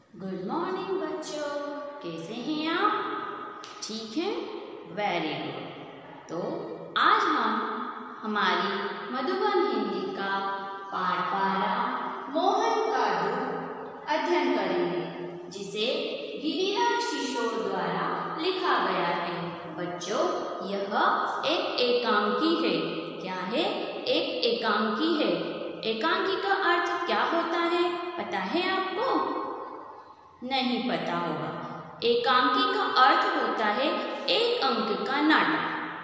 Good morning बच्चों, कैसे हैं आप? ठीक हैं? Very good. तो आज हम हमारी मधुबन हिंदी का पाठ 12 मोहन का दूध अध्ययन करेंगे, जिसे गिरिराज किशोर द्वारा लिखा गया है। बच्चों, यह एक एकांकी है। क्या है? एक एकांकी है। एकांकी का अर्थ क्या होता है, पता है आपको? नहीं पता होगा। एकांकी का अर्थ होता है एक अंक का नाटक,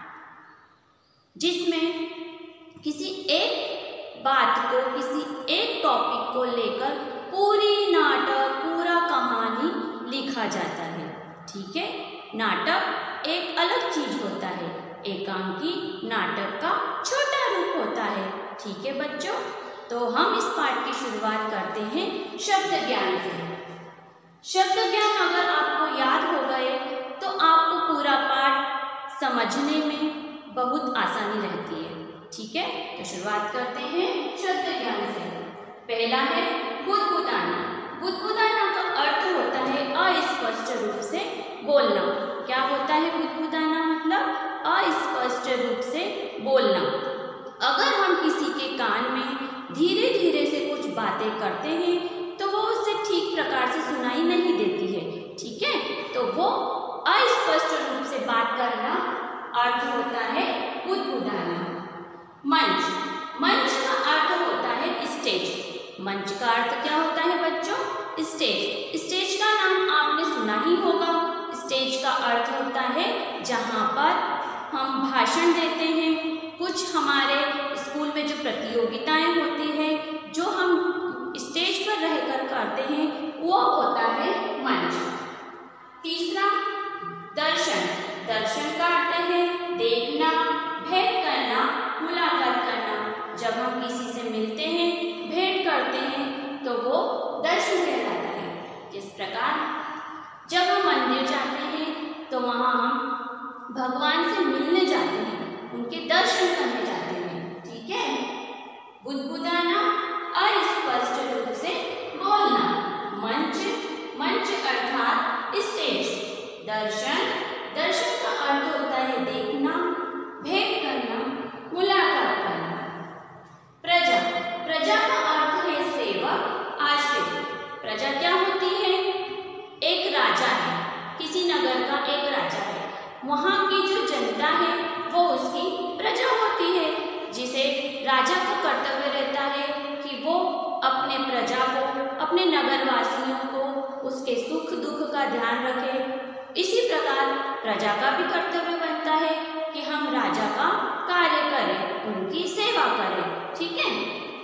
जिसमें किसी एक बात को, किसी एक टॉपिक को लेकर पूरी नाटक, पूरा कहानी लिखा जाता है। ठीक है? नाटक एक अलग चीज होता है, एकांकी नाटक का छोटा रूप होता है। ठीक है बच्चों, तो हम इस पाठ की शुरुआत करते हैं शब्द ज्ञान से। शब्द ज्ञान अगर आपको याद हो गए तो आपको पूरा पाठ समझने में बहुत आसानी रहती है। ठीक है, तो शुरुआत करते हैं शब्द ज्ञान से। पहला है बुदबुदाना। बुदबुदाना का अर्थ होता है अस्पष्ट रूप से बोलना। क्या होता है बुदबुदाना? मतलब अस्पष्ट रूप से बोलना। अगर हम किसी के कान में धीरे धीरे से कुछ बातें करते हैं तो वो उससे ठीक प्रकार से सुनाई नहीं देती है। ठीक है, तो वो अस्पष्ट रूप से बात करना अर्थ होता है बुदबुदाना। मंच। मंच का अर्थ होता है स्टेज। मंच का अर्थ क्या होता है बच्चों? स्टेज। स्टेज का नाम आपने सुना ही होगा। स्टेज का अर्थ होता है जहाँ पर हम भाषण देते हैं। कुछ हमारे स्कूल में जो प्रतियोगिताएं होती है, जो हम स्टेज पर रहकर करते हैं, वो होता है मंच। तीसरा दर्शन। दर्शन का अर्थ है देखना, भेंट करना, मुलाकात करना। जब हम किसी से मिलते हैं, भेंट करते हैं, तो वो दर्शन कहलाता है। जिस प्रकार जब हम मंदिर जाते हैं तो वहाँ हम भगवान से मिलने जाते हैं, उनके दर्शन करने जाते हैं। ठीक है? बुदबुदाना अस्पष्ट रूप से बोलना। मंच। मंच अर्थात स्टेज। दर्शन। दर्शन का अर्थ होता है देखना, भेंट करना, मुलाकात करना। प्रजा। प्रजा का अर्थ है सेवक, आश्रित। प्रजा क्या होती है? एक राजा है, किसी नगर का एक राजा है, वहाँ की जो जनता है वो उसकी प्रजा होती है, जिसे राजा का कर्तव्य रहता है कि वो अपने प्रजा को, अपने नगरवासियों को, उसके सुख दुख का ध्यान रखे। इसी प्रकार प्रजा का भी कर्तव्य बनता है कि हम राजा का कार्य करें, उनकी सेवा करें। ठीक है?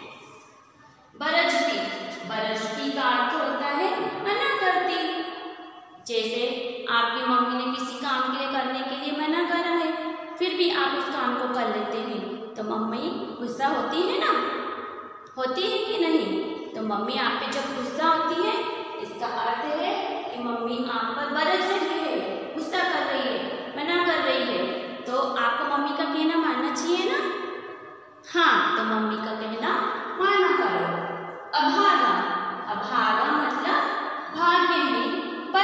बरजती। बरजती का अर्थ होता है मना करती। जैसे आपकी मम्मी ने किसी काम के लिए करने के लिए मना करा है, फिर भी आप उस काम को कर लेते हैं, तो मम्मी गुस्सा होती है ना? होती है कि नहीं? तो मम्मी आप पे जब गुस्सा होती है, इसका अर्थ है कि मम्मी आप पर बरस रही है, गुस्सा कर रही है, मना कर रही है। तो आपको मम्मी का कहना मानना चाहिए ना? हाँ, तो मम्मी का कहना माना करो। अभागा। अभागा मतलब भाग्यहीन,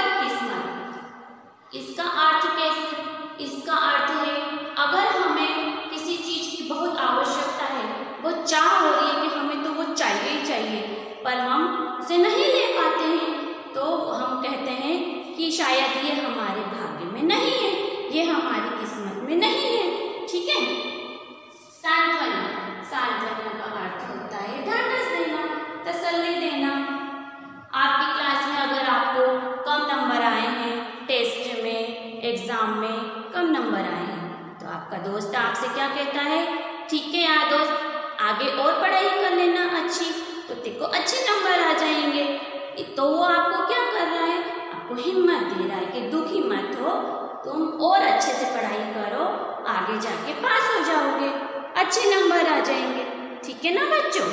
बदकिस्मत। इसका अर्थ कैसे? इसका अर्थ है अगर हमें किसी चीज की बहुत आवश्यकता है, वो चाह हो रही है कि हमें तो वो चाहिए ही चाहिए, पर हम उसे नहीं ले पाते हैं, तो हम कहते हैं कि शायद ये हमारे भाग्य में नहीं है, ये हमारी किस्मत में नहीं है। ठीक है? सांत्वना। सांत्वना का अर्थ होता है ढांढस देना, तसल्ली देना। आपकी क्लास में अगर आपको कम नंबर आए हैं, टेस्ट में, एग्जाम में कम नंबर आए हैं, तो आपका दोस्त आपसे क्या कहता है? ठीक है यार दोस्त, आगे और पढ़ाई कर लेना अच्छी, तो तेरे को अच्छे नंबर आ जाएंगे। तो वो आपको क्या कर रहा है? आपको हिम्मत दे रहा है कि दुखी मत हो, तुम और अच्छे से पढ़ाई करो, आगे जाके पास हो जाओगे, अच्छे नंबर आ जाएंगे। ठीक है ना बच्चों?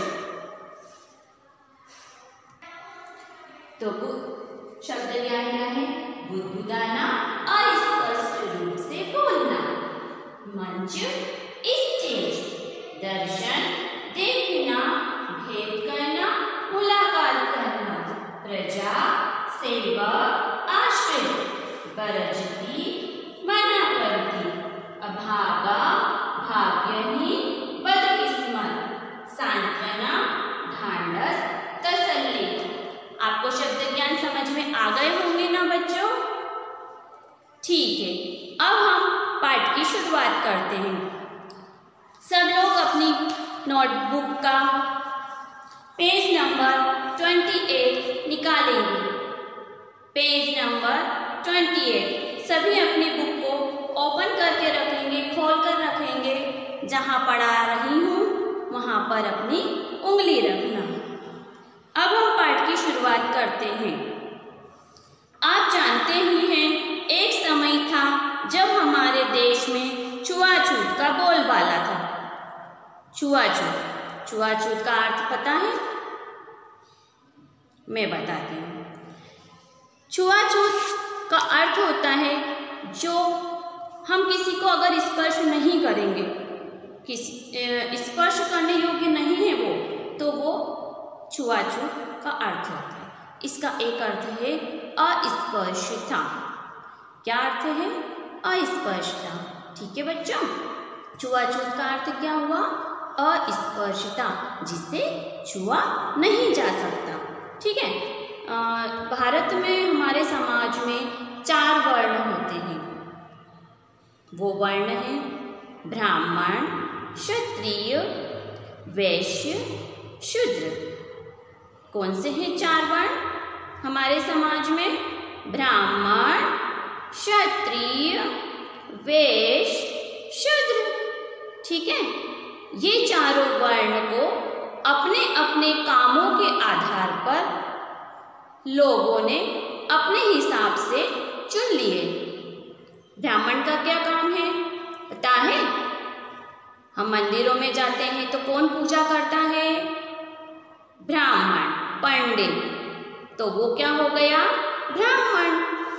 तो शब्द ज्ञान क्या है? बुदबुदाना, अस्पष्ट रूप से बोलना। मंच, स्टेज। दर्शन, देखना, भेंट करना, मुलाकात करना। प्रजा, सेवक आश्रित, गरजती मना करती, अभागा भाग्यहीन बदकिस्मत, सांत्वना ढांढस तसल्ली। आपको शब्द ज्ञान समझ में आ गए होंगे ना बच्चों? ठीक है, अब हम पाठ की शुरुआत करते हैं। सब लोग अपनी नोटबुक का पेज नंबर 28 निकालेंगे। पेज नंबर 28 सभी अपनी बुक को ओपन करके रखेंगे, खोल कर रखेंगे। जहाँ पढ़ा रही हूँ वहाँ पर अपनी उंगली रखना। अब हम पाठ की शुरुआत करते हैं। आप जानते ही हैं, एक समय था जब हमारे देश में छुआछूत का बोलबाला था। छुआछूत का अर्थ पता है? मैं बताती हूँ। छुआछूत का अर्थ होता है जो हम किसी को अगर स्पर्श नहीं करेंगे, स्पर्श करने योग्य नहीं है वो, तो वो छुआछूत का अर्थ होता है। इसका एक अर्थ है अस्पर्शता। क्या अर्थ है? अस्पर्शता। ठीक है बच्चों, छुआछूत का अर्थ क्या हुआ? अस्पर्शता, जिसे छुआ नहीं जा सकता। ठीक है, भारत में हमारे समाज में 4 वर्ण होते हैं। वो वर्ण है ब्राह्मण, क्षत्रिय, वैश्य, शूद्र। कौन से हैं 4 वर्ण हमारे समाज में? ब्राह्मण, क्षत्रिय, वैश्य, शूद्र। ठीक है, ये चारों वर्ण को अपने अपने कामों के आधार पर लोगों ने अपने हिसाब से चुन लिए। ब्राह्मण का क्या काम है पता है? हम मंदिरों में जाते हैं तो कौन पूजा करता है? ब्राह्मण, पंडित। तो वो क्या हो गया? ब्राह्मण।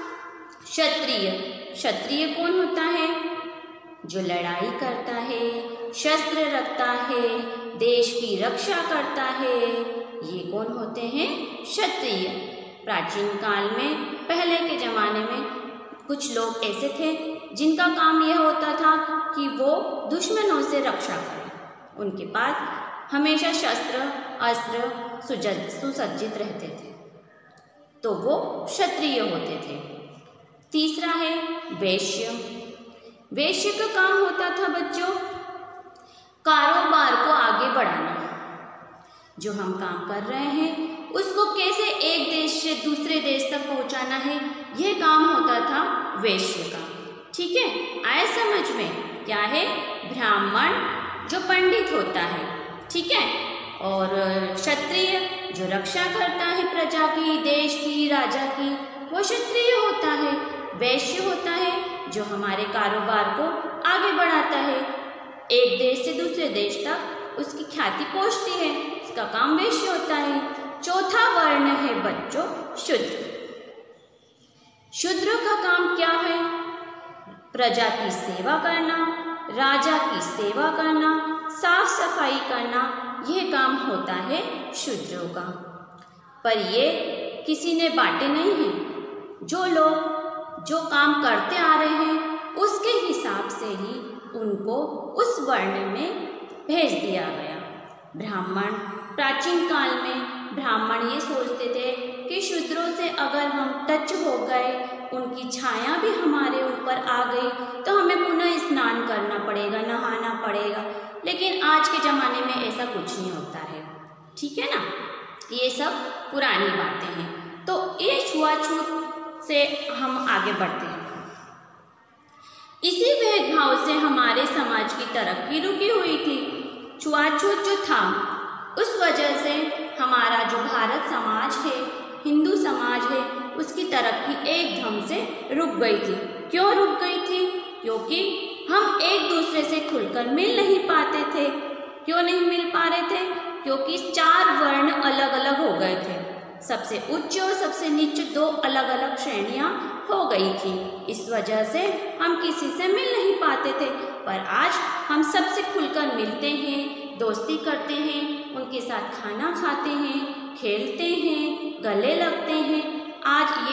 क्षत्रिय कौन होता है? जो लड़ाई करता है, शस्त्र रखता है, देश की रक्षा करता है, ये कौन होते हैं? क्षत्रिय। प्राचीन काल में, पहले के जमाने में कुछ लोग ऐसे थे जिनका काम यह होता था कि वो दुश्मनों से रक्षा करें। उनके पास हमेशा शस्त्र अस्त्र सुसज्जित रहते थे, तो वो क्षत्रिय होते थे। तीसरा है वैश्य। वैश्य का काम होता था बच्चों कारोबार को आगे बढ़ाना। जो हम काम कर रहे हैं उसको कैसे एक देश से दूसरे देश तक पहुंचाना है, यह काम होता था वैश्य का। ठीक है, आया समझ में? क्या है? ब्राह्मण जो पंडित होता है, ठीक है, और क्षत्रिय जो रक्षा करता है प्रजा की, देश की, राजा की, वो क्षत्रिय होता है। वैश्य होता है जो हमारे कारोबार को आगे बढ़ाता है, एक देश से दूसरे देश तक उसकी ख्याति पहुंचती है, इसका काम वैश्य होता है। चौथा वर्ण है बच्चों शूद्र। शूद्र का काम क्या है? प्रजा की सेवा करना, राजा की सेवा करना, साफ सफाई करना, यह काम होता है शूद्रों का। पर ये किसी ने बांटे नहीं हैं। जो लोग जो काम करते आ रहे हैं उसके हिसाब से ही उनको उस वर्ण में भेज दिया गया। ब्राह्मण, प्राचीन काल में ब्राह्मण ये सोचते थे कि शूद्रों से अगर हम टच हो गए, उनकी छाया भी हमारे ऊपर आ गई तो हमें पुनः स्नान करना पड़ेगा, नहाना पड़ेगा। लेकिन आज के ज़माने में ऐसा कुछ नहीं होता है। ठीक है ना, ये सब पुरानी बातें हैं। तो ये छुआछूत से हम आगे बढ़ते हैं। इसी भेदभाव से हमारे समाज की तरक्की रुकी हुई थी। छुआछूत जो था उस वजह से हमारा जो भारत समाज है, हिंदू समाज है, उसकी तरक्की एकदम से रुक गई थी। क्यों रुक गई थी? क्योंकि हम एक दूसरे से खुलकर मिल नहीं पाते थे। क्यों नहीं मिल पा रहे थे? क्योंकि 4 वर्ण अलग अलग हो गए थे। सबसे उच्च और सबसे नीचे 2 अलग अलग श्रेणियां हो गई थी। इस वजह से हम किसी से मिल नहीं पाते थे। पर आज हम सबसे खुलकर मिलते हैं, दोस्ती करते हैं, उनके साथ खाना खाते हैं, खेलते हैं, गले लगते हैं। आज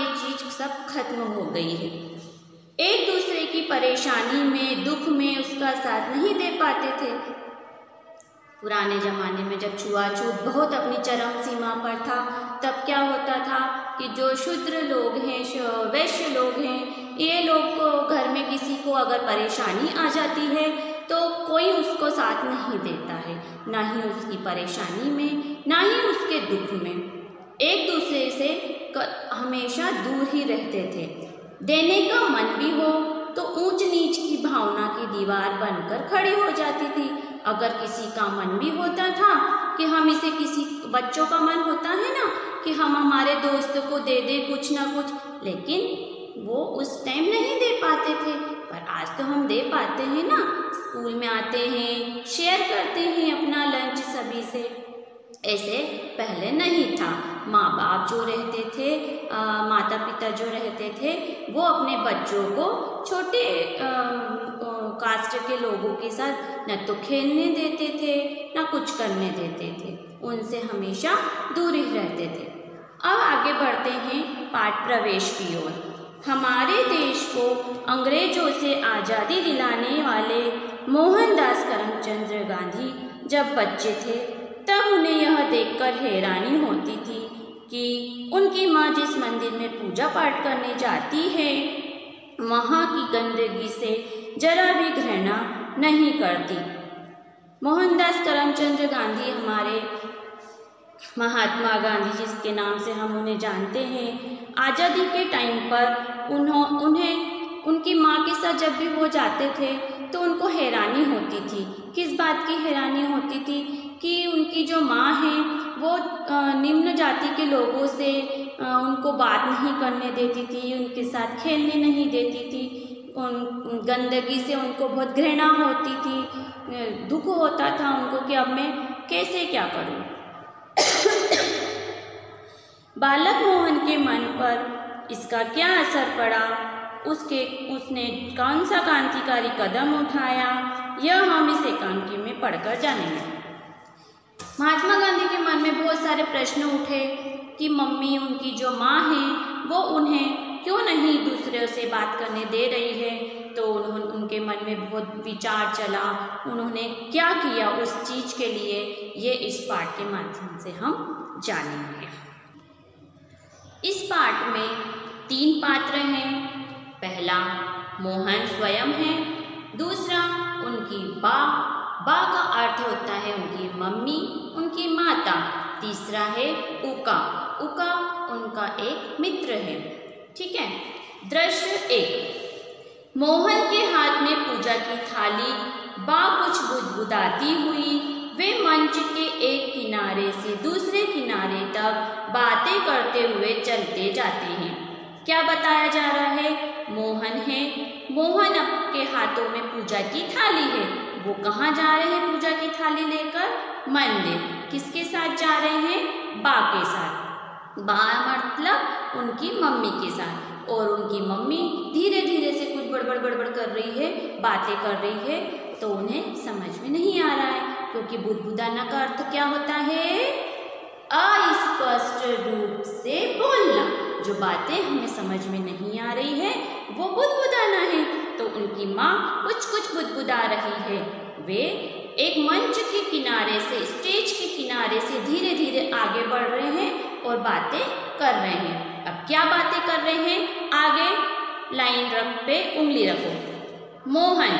सब खत्म हो गई है। एक दूसरे की परेशानी में, दुख में उसका साथ नहीं दे पाते थे। पुराने ज़माने में जब छुआछूत बहुत अपनी चरम सीमा पर था, तब क्या होता था कि जो शूद्र लोग हैं, वैश्य लोग हैं, ये लोग को घर में किसी को अगर परेशानी आ जाती है तो कोई उसको साथ नहीं देता है, ना ही उसकी परेशानी में, ना ही उसके दुख में। एक दूसरे से हमेशा दूर ही रहते थे। देने का मन भी हो तो ऊंच नीच की भावना की दीवार बनकर खड़ी हो जाती थी। अगर किसी का मन भी होता था कि हम इसे, किसी बच्चों का मन होता है ना कि हम हमारे दोस्त को दे दे कुछ ना कुछ, लेकिन वो उस टाइम नहीं दे पाते थे। पर आज तो हम दे पाते हैं ना, स्कूल में आते हैं, शेयर करते हैं अपना लंच सभी से। ऐसे पहले नहीं था। माँ बाप जो रहते थे, माता पिता जो रहते थे, वो अपने बच्चों को छोटे कास्ट के लोगों के साथ न तो खेलने देते थे, न कुछ करने देते थे, उनसे हमेशा दूर ही रहते थे। अब आगे बढ़ते हैं पाठ प्रवेश की ओर। हमारे देश को अंग्रेजों से आज़ादी दिलाने वाले मोहनदास करमचंद गांधी जब बच्चे थे, तब उन्हें यह देखकर हैरानी होती थी कि उनकी माँ जिस मंदिर में पूजा पाठ करने जाती है, वहाँ की गंदगी से जरा भी घृणा नहीं करती। मोहनदास करमचंद गांधी हमारे महात्मा गांधी जिसके नाम से हम उन्हें जानते हैं, आज़ादी के टाइम पर उन्हें उनकी माँ के साथ जब भी वो जाते थे तो उनको हैरानी होती थी। किस बात की हैरानी होती थी कि उनकी जो माँ है वो निम्न जाति के लोगों से उनको बात नहीं करने देती थी, उनके साथ खेलने नहीं देती थी, उन गंदगी से उनको बहुत घृणा होती थी, दुख होता था उनको कि अब मैं कैसे क्या करूं। बालक मोहन के मन पर इसका क्या असर पड़ा, उसने कौन सा क्रांतिकारी कदम उठाया, यह हम इस एकांकी में पढ़कर जानेंगे। महात्मा गांधी के मन में बहुत सारे प्रश्न उठे कि मम्मी, उनकी जो माँ है, वो उन्हें क्यों नहीं दूसरों से बात करने दे रही है। तो उनके मन में बहुत विचार चला, उन्होंने क्या किया उस चीज़ के लिए, ये इस पाठ के माध्यम से हम जानेंगे। इस पाठ में 3 पात्र हैं। पहला मोहन स्वयं है, दूसरा उनकी बा का अर्थ होता है उनकी मम्मी, उनकी माता, तीसरा है उका उनका एक मित्र है। ठीक है। दृश्य 1। मोहन के हाथ में पूजा की थाली, बा कुछ बुदबुदाती हुई वे मंच के एक किनारे से दूसरे किनारे तक बातें करते हुए चलते जाते हैं। क्या बताया जा रहा है? मोहन है, मोहन के हाथों में पूजा की थाली है, वो कहाँ जा रहे हैं पूजा की थाली लेकर? मंदिर। किसके साथ जा रहे हैं? बा के साथ। बा मतलब उनकी मम्मी के साथ। और उनकी मम्मी धीरे धीरे से कुछ बड़बड़ कर रही है, बातें कर रही है, तो उन्हें समझ में नहीं आ रहा है, क्योंकि बुदबुदाना का अर्थ क्या होता है? अस्पष्ट रूप से बोलना। जो बातें हमें समझ में नहीं आ रही है वो बुदबुदाना है। तो उनकी माँ कुछ बुदबुदा रही है। वे एक मंच के किनारे से, स्टेज के किनारे से धीरे धीरे आगे बढ़ रहे हैं और बातें कर रहे हैं। अब क्या बातें कर रहे हैं? आगे लाइन पे उंगली रखो। मोहन,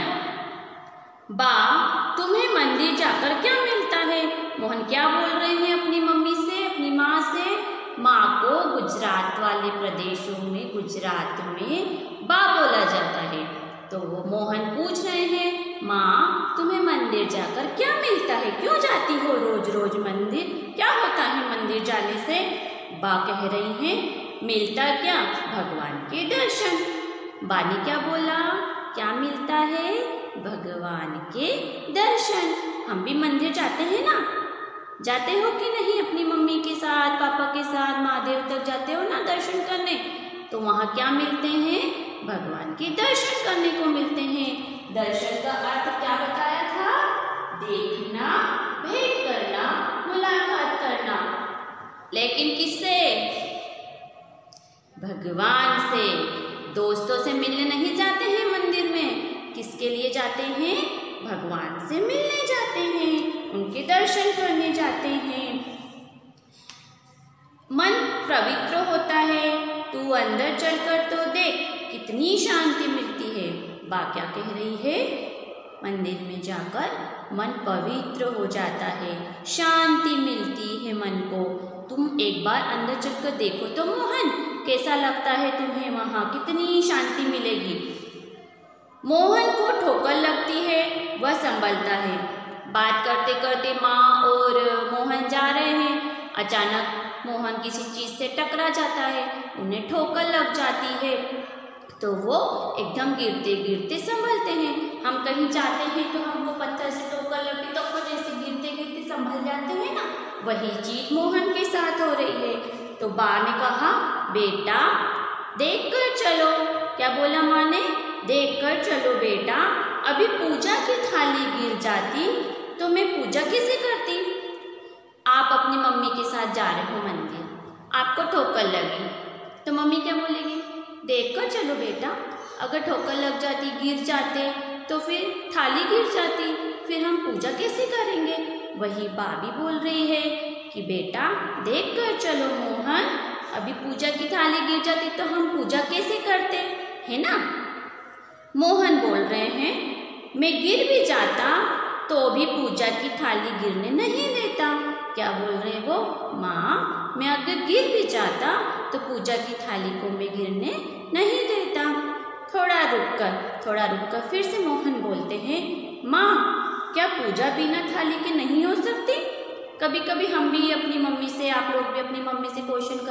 बा तुम्हें मंदिर जाकर क्या मिलता है? मोहन क्या बोल रहे हैं अपनी मम्मी से, अपनी माँ से? माँ को गुजरात वाले प्रदेशों में, गुजरात में बा बोला जाता है। तो वो मोहन पूछ रहे हैं, माँ तुम्हें मंदिर जाकर क्या मिलता है? क्यों जाती हो रोज रोज मंदिर? क्या होता है मंदिर जाने से? बा कह रही हैं, मिलता क्या? भगवान के दर्शन। बा ने क्या बोला? क्या मिलता है? भगवान के दर्शन। हम भी मंदिर जाते हैं ना, जाते हो कि नहीं? अपनी मम्मी के साथ, पापा के साथ महादेव तक जाते हो ना दर्शन करने? तो वहाँ क्या मिलते हैं? भगवान के दर्शन करने को मिलते हैं। दर्शन का अर्थ क्या बताया था? देखना, भेंट करना, मुलाकात करना। लेकिन किससे? भगवान से। दोस्तों से मिलने नहीं जाते हैं मंदिर में, किसके लिए जाते हैं? भगवान से मिलने जाते हैं, उनके दर्शन करने जाते हैं। मन पवित्र होता है, तू अंदर चलकर तो देख कितनी शांति मिलती है। बा क्या कह रही है? मंदिर में जाकर मन पवित्र हो जाता है, शांति मिलती है मन को। तुम एक बार अंदर चलकर देखो तो मोहन, कैसा लगता है तुम्हें? वहाँ कितनी शांति मिलेगी। मोहन को ठोकर लगती है, वह संभलता है। बात करते करते माँ और मोहन जा रहे हैं। अचानक मोहन किसी चीज से टकरा जाता है, उन्हें ठोकर लग जाती है, तो वो एकदम गिरते गिरते संभलते हैं। हम कहीं जाते हैं तो हमको पत्थर से ठोकर लगती तो जैसे गिरते गिरते संभल जाते हैं ना, वही चीज मोहन के साथ हो रही है। तो बा ने कहा, बेटा देख कर चलो। क्या बोला माँ ने? देख कर चलो बेटा, अभी पूजा की थाली गिर जाती तो मैं पूजा कैसे करती? आप अपनी मम्मी के साथ जा रहे हो मंदिर, आपको ठोकर लगी तो मम्मी क्या बोलेगी? देख कर चलो बेटा, अगर ठोकर लग जाती, गिर जाते तो फिर थाली गिर जाती, फिर हम पूजा कैसे करेंगे? वही भाभी बोल रही है कि बेटा देख कर चलो मोहन, अभी पूजा की थाली गिर जाती तो हम पूजा कैसे करते, है ना? मोहन बोल रहे हैं, मैं गिर भी जाता तो भी पूजा की थाली गिरने नहीं देता। क्या बोल रहे वो? माँ, मैं अगर गिर भी जाता तो पूजा की थाली को मैं गिरने नहीं देता। थोड़ा रुककर फिर से मोहन बोलते हैं, माँ, क्या पूजा बिना थाली के नहीं हो सकती? कभी कभी हम भी अपनी मम्मी से, आप लोग भी अपनी मम्मी से क्वेश्चन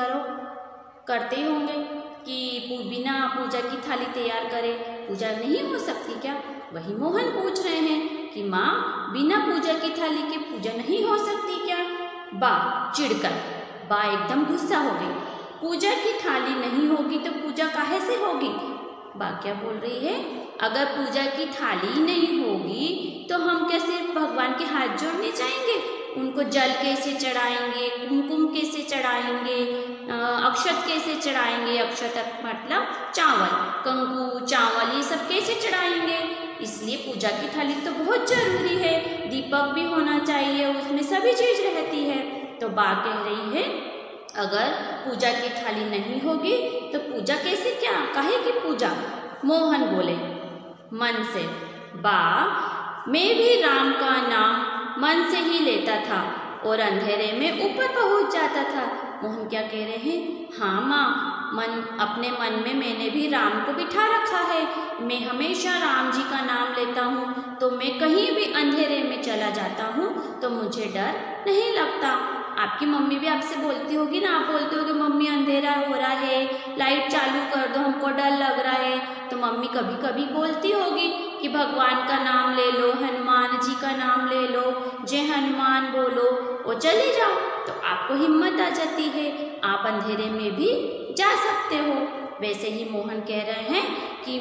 करते ही होंगे कि बिना पूजा की थाली तैयार करे पूजा नहीं हो सकती क्या? वही मोहन पूछ रहे हैं कि माँ, बिना पूजा की थाली के पूजा नहीं हो सकती क्या? बा चिढ़कर, बा एकदम गुस्सा हो गई। पूजा की थाली नहीं होगी तो पूजा काहे से होगी? बा क्या बोल रही है? अगर पूजा की थाली नहीं होगी तो हम क्या सिर्फ भगवान के हाथ जोड़ने जाएंगे? उनको जल कैसे चढ़ाएंगे, कुमकुम कैसे चढ़ाएंगे, अक्षत कैसे चढ़ाएंगे? अक्षत मतलब चावल, कंकु, चावल, ये सब कैसे चढ़ाएंगे? इसलिए पूजा की थाली तो बहुत जरूरी है, दीपक भी होना चाहिए, उसमें सभी चीज रहती है। तो बा कह रही है, अगर पूजा की थाली नहीं होगी तो पूजा कैसे, क्या काहे की पूजा? मोहन बोले मन से, बा मैं भी राम का नाम मन से ही लेता था और अंधेरे में ऊपर पहुंच जाता था। मोहन क्या कह रहे हैं? हाँ माँ, अपने मन में मैंने भी राम को बिठा रखा है, मैं हमेशा राम जी का नाम लेता हूँ, तो मैं कहीं भी अंधेरे में चला जाता हूँ तो मुझे डर नहीं लगता। आपकी मम्मी भी आपसे बोलती होगी ना, आप बोलते होगे मम्मी अंधेरा हो रहा है, लाइट चालू कर दो, हमको डर लग रहा है, तो मम्मी कभी कभी बोलती होगी कि भगवान का नाम ले लो, हनुमान जी का नाम ले लो, जय हनुमान बोलो और चले जाओ, तो आपको हिम्मत आ जाती है, आप अंधेरे में भी जा सकते हो। वैसे ही मोहन कह रहे हैं कि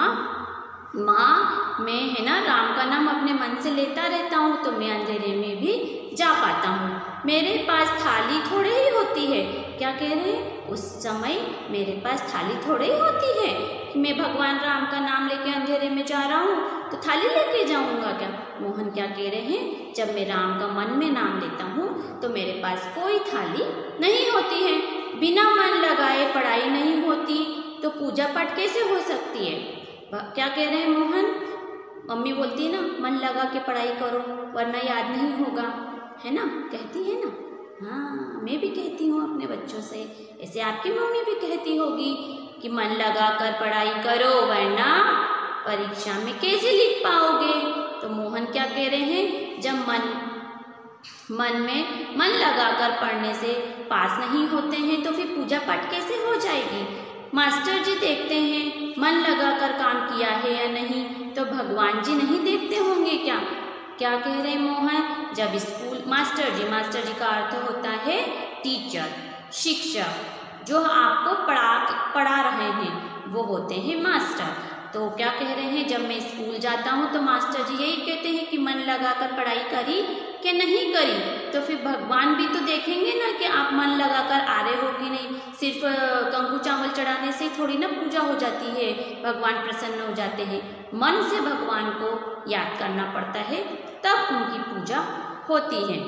माँ मैं है ना राम का नाम अपने मन से लेता रहता हूँ तो मैं अंधेरे में भी जा पाता हूँ। मेरे पास थाली थोड़े ही होती है। क्या कह रहे हैं? उस समय मेरे पास थाली थोड़े ही होती है कि मैं भगवान राम का नाम लेके अंधेरे में जा रहा हूँ तो थाली लेके जाऊँगा क्या? मोहन क्या कह रहे हैं? जब मैं राम का मन में नाम लेता हूँ तो मेरे पास कोई थाली नहीं होती है, बिना मन लगाए पढ़ाई नहीं होती तो पूजा पाठ कैसे हो सकती है? क्या कह रहे हैं मोहन? मम्मी बोलती है ना मन लगा के पढ़ाई करो वरना याद नहीं होगा, है ना, कहती है ना। हाँ, मैं भी कहती हूँ अपने बच्चों से, ऐसे आपकी मम्मी भी कहती होगी कि मन लगा कर पढ़ाई करो वरना परीक्षा में कैसे लिख पाओगे। तो मोहन क्या कह रहे हैं? जब मन में मन लगाकर पढ़ने से पास नहीं होते हैं तो फिर पूजा पाठ कैसे हो जाएगी? मास्टर जी देखते हैं मन लगाकर काम किया है या नहीं, तो भगवान जी नहीं देखते होंगे क्या? क्या कह रहे हैं मोहन? जब स्कूल मास्टर जी का अर्थ होता है टीचर, शिक्षक, जो आपको पढ़ा रहे हैं वो होते हैं मास्टर। तो क्या कह रहे हैं? जब मैं स्कूल जाता हूँ तो मास्टर जी यही कहते हैं कि मन लगाकर पढ़ाई करी कि नहीं करी, तो फिर भगवान भी तो देखेंगे ना कि आप मन लगाकर आ रहे हो कि नहीं, सिर्फ कंकु चावल चढ़ा चढ़ाने से थोड़ी ना पूजा हो जाती है, भगवान प्रसन्न हो जाते हैं। मन से भगवान को याद करना पड़ता है, तब उनकी पूजा होती है।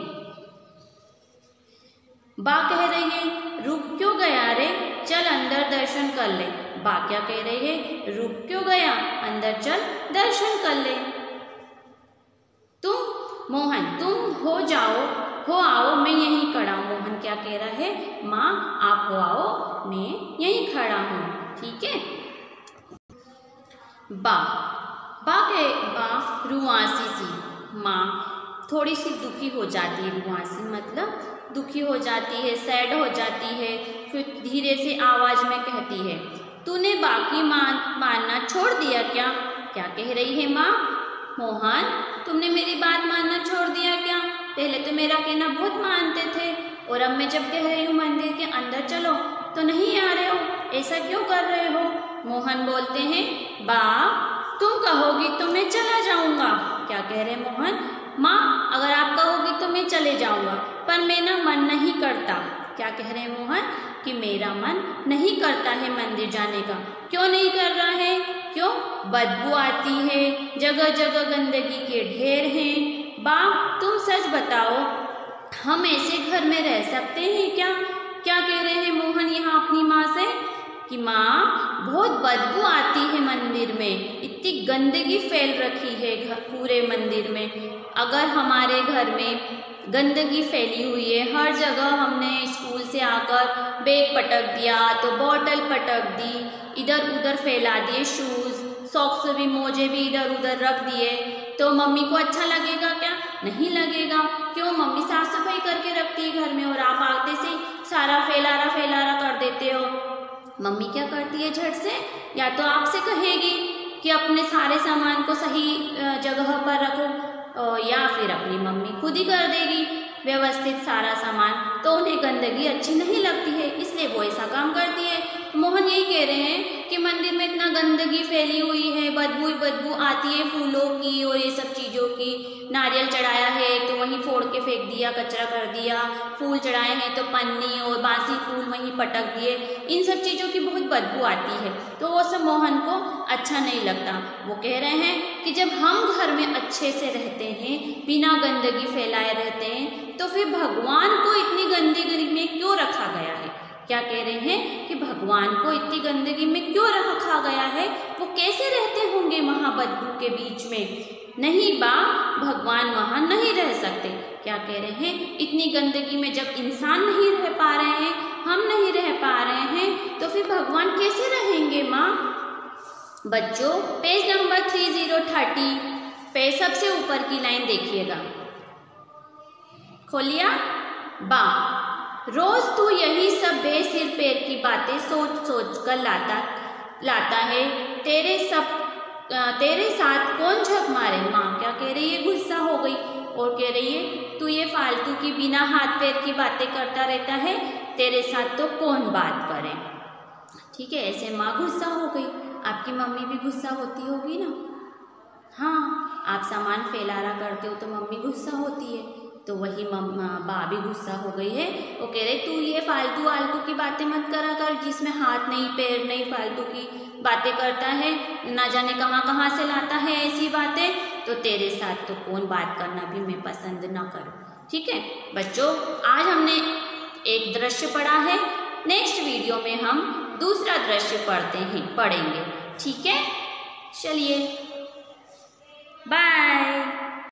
बा कह रही है रुक क्यों गया रे, चल अंदर दर्शन कर ले। बा क्या कह रही है, रुक क्यों गया, अंदर चल दर्शन कर ले। तुम मोहन तुम हो आओ मैं यहीं खड़ा हूँ। मोहन क्या कह रहा है, माँ आप हो आओ मैं यहीं खड़ा हूँ, ठीक है। बा रुआसी सी, माँ थोड़ी सी दुखी हो जाती है। रुआसी मतलब दुखी हो जाती है, सैड हो जाती है। फिर धीरे से आवाज में कहती है, तूने बाकी मानना छोड़ दिया क्या। क्या कह रही है माँ, मोहन तुमने मेरी बात मानना छोड़ दिया क्या। पहले तो मेरा कहना बहुत मानते थे, और अब मैं जब कह रही हूँ मंदिर के अंदर चलो तो नहीं आ रहे हो, ऐसा क्यों कर रहे हो। मोहन बोलते हैं, बा तुम कहोगी तो मैं चला जाऊंगा। क्या कह रहे मोहन, माँ अगर आप कहोगी तो मैं चले जाऊंगा, पर मेरा मन नहीं करता। क्या कह रहे हैं मोहन, कि मेरा मन नहीं करता है मंदिर जाने का। क्यों नहीं कर रहा है, क्यों, बदबू आती है, जगह जगह गंदगी के ढेर हैं। बा तुम सच बताओ, हम ऐसे घर में रह सकते हैं क्या। क्या कह रहे हैं मोहन यहाँ अपनी माँ से, कि माँ बहुत बदबू आती है मंदिर में, इतनी गंदगी फैल रखी है पूरे मंदिर में। अगर हमारे घर में गंदगी फैली हुई है, हर जगह हमने स्कूल से आकर बैग पटक दिया तो बॉटल पटक दी, इधर उधर फैला दिए, शूज़ सॉक्स भी मोजे भी इधर उधर रख दिए, तो मम्मी को अच्छा लगेगा क्या, नहीं लगेगा। क्यों, मम्मी साफ सफाई करके रखती है घर में, और आप आते से सारा फैलारा कर देते हो। मम्मी क्या करती है, झट से या तो आपसे कहेगी कि अपने सारे सामान को सही जगह पर रखो, या फिर अपनी मम्मी खुद ही कर देगी व्यवस्थित सारा सामान, तो उन्हें गंदगी अच्छी नहीं लगती है, इसलिए वो ऐसा काम करती है। मोहन यही कह रहे हैं कि मंदिर में इतना गंदगी फैली हुई है, बदबू आती है फूलों की और ये सब चीज़ों की। नारियल चढ़ाया है तो वहीं फोड़ के फेंक दिया, कचरा कर दिया, फूल चढ़ाए हैं तो पन्नी और बासी फूल वहीं पटक दिए, इन सब चीज़ों की बहुत बदबू आती है, तो वो सब मोहन को अच्छा नहीं लगता। वो कह रहे हैं कि जब हम घर में अच्छे से रहते हैं, बिना गंदगी फैलाए रहते हैं, तो फिर भगवान को इतनी गंदगी में क्यों रखा गया है। क्या कह रहे हैं कि भगवान को इतनी गंदगी में क्यों रखा गया है, वो कैसे रहते होंगे वहाँ बदबू के बीच में। नहीं बा, भगवान वहाँ नहीं रह सकते। क्या कह रहे हैं, इतनी गंदगी में जब इंसान नहीं रह पा रहे हैं, हम नहीं रह पा रहे हैं, तो फिर भगवान कैसे रहेंगे माँ। बच्चों पेज नंबर 3030 पे सबसे ऊपर की लाइन देखिएगा, खोलिया। बा रोज तू यही सब बेसिर पैर की बातें सोच कर लाता है, तेरे साथ कौन झक मारे। माँ क्या कह रही है, गुस्सा हो गई और कह रही है तू ये फालतू की बिना हाथ पैर की बातें करता रहता है, तेरे साथ तो कौन बात करे। ठीक है, ऐसे माँ गुस्सा हो गई। आपकी मम्मी भी गुस्सा होती होगी ना। हाँ, आप सामान फैलारा करते हो तो मम्मी गुस्सा होती है, तो वही बा भी गुस्सा हो गई है। वो कह रहे तू ये फालतू की बातें मत करा कर, जिसमें हाथ नहीं पैर नहीं, फालतू की बातें करता है, ना जाने कहाँ से लाता है ऐसी बातें, तो तेरे साथ तो कौन बात करना भी मैं पसंद ना करूँ। ठीक है बच्चों, आज हमने एक दृश्य पढ़ा है, नेक्स्ट वीडियो में हम दूसरा दृश्य पढ़ेंगे। ठीक है, चलिए।